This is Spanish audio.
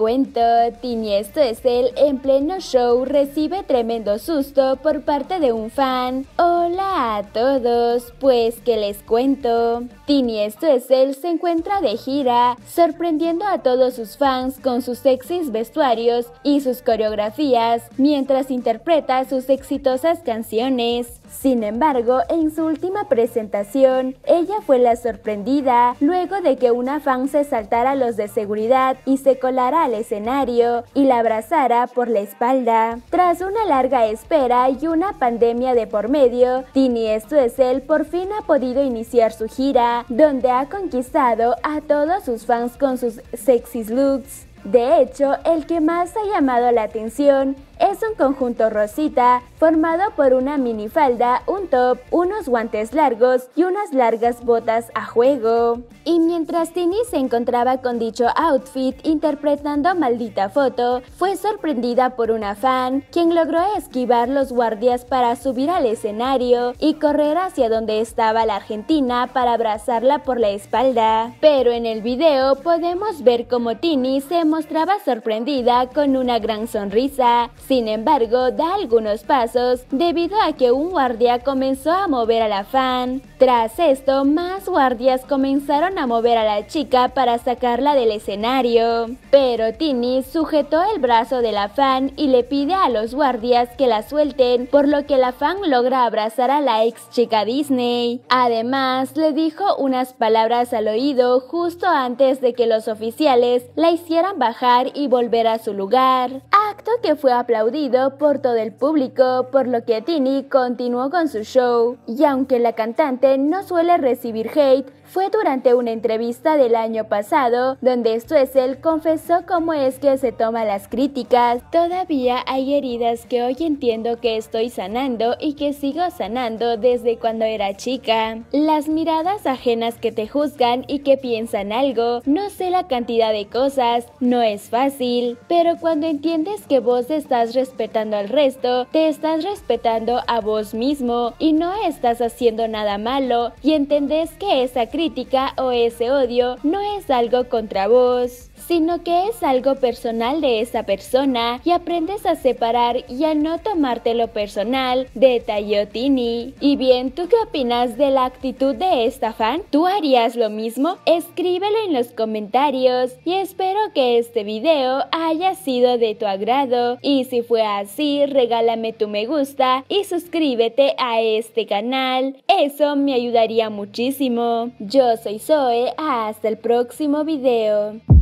cuento, Tini, esto es él, en pleno show recibe tremendo susto por parte de un fan. Hola a todos, pues que les cuento. Tini, esto es él, se encuentra de gira, sorprendiendo a todos sus fans con sus sexys vestuarios y sus coreografías, mientras interpreta sus exitosas canciones. Sin embargo, en su última presentación, ella fue la sorprendida luego de que una fan se saltara a los de seguridad y se colara al escenario y la abrazara por la espalda. Tras una larga espera y una pandemia de por medio, Tini, esto es él, por fin ha podido iniciar su gira, donde ha conquistado a todos sus fans con sus sexy looks. De hecho, el que más ha llamado la atención es un conjunto rosita formado por una minifalda, un top, unos guantes largos y unas largas botas a juego. Y mientras Tini se encontraba con dicho outfit interpretando Maldita Foto, fue sorprendida por una fan, quien logró esquivar los guardias para subir al escenario y correr hacia donde estaba la argentina para abrazarla por la espalda. Pero en el video podemos ver cómo Tini se mostraba sorprendida con una gran sonrisa. Sin embargo, da algunos pasos debido a que un guardia comenzó a mover a la fan. Tras esto, más guardias comenzaron a mover a la chica para sacarla del escenario. Pero Tini sujetó el brazo de la fan y le pide a los guardias que la suelten, por lo que la fan logra abrazar a la ex chica Disney. Además, le dijo unas palabras al oído justo antes de que los oficiales la hicieran bajar y volver a su lugar. Acto que fue aplaudido por todo el público, por lo que Tini continuó con su show. Y aunque la cantante no suele recibir hate, fue durante una entrevista del año pasado, donde esto es él confesó cómo es que se toma las críticas. Todavía hay heridas que hoy entiendo que estoy sanando y que sigo sanando desde cuando era chica. Las miradas ajenas que te juzgan y que piensan algo, no sé la cantidad de cosas, no es fácil, pero cuando entiendes que vos estás respetando al resto, te estás respetando a vos mismo y no estás haciendo nada malo y entendés que esa crítica o ese odio no es algo contra vos, sino que es algo personal de esa persona y aprendes a separar y a no tomártelo personal, detalló Tini. Y bien, ¿tú qué opinas de la actitud de esta fan? ¿Tú harías lo mismo? Escríbelo en los comentarios y espero que este video haya sido de tu agrado y si fue así, regálame tu me gusta y suscríbete a este canal, eso me ayudaría muchísimo. Yo soy Zoe, hasta el próximo video.